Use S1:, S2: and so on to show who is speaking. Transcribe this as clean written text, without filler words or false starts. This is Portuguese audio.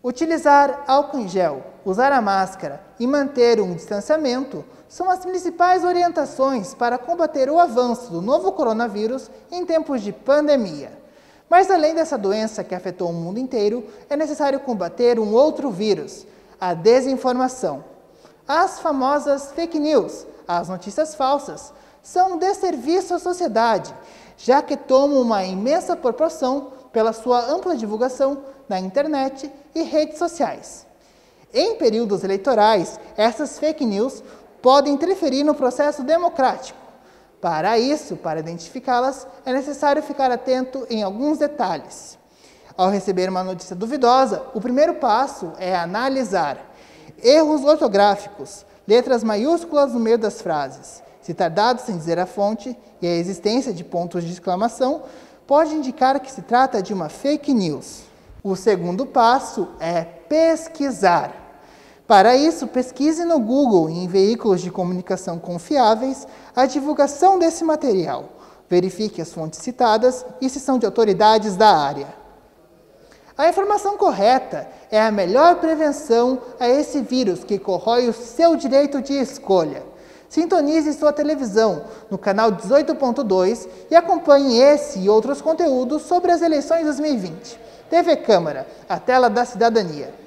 S1: Utilizar álcool em gel, usar a máscara e manter um distanciamento são as principais orientações para combater o avanço do novo coronavírus em tempos de pandemia. Mas além dessa doença que afetou o mundo inteiro, é necessário combater um outro vírus, a desinformação. As famosas fake news, as notícias falsas, são um desserviço à sociedade, já que tomam uma imensa proporção pela sua ampla divulgação na internet e redes sociais. Em períodos eleitorais, essas fake news podem interferir no processo democrático. Para isso, para identificá-las, é necessário ficar atento em alguns detalhes. Ao receber uma notícia duvidosa, o primeiro passo é analisar erros ortográficos, letras maiúsculas no meio das frases, citar dados sem dizer a fonte e a existência de pontos de exclamação pode indicar que se trata de uma fake news. O segundo passo é pesquisar. Para isso, pesquise no Google e em veículos de comunicação confiáveis a divulgação desse material. Verifique as fontes citadas e se são de autoridades da área. A informação correta é a melhor prevenção a esse vírus que corrói o seu direito de escolha. Sintonize sua televisão no canal 18.2 e acompanhe esse e outros conteúdos sobre as eleições 2020. TV Câmara, a tela da cidadania.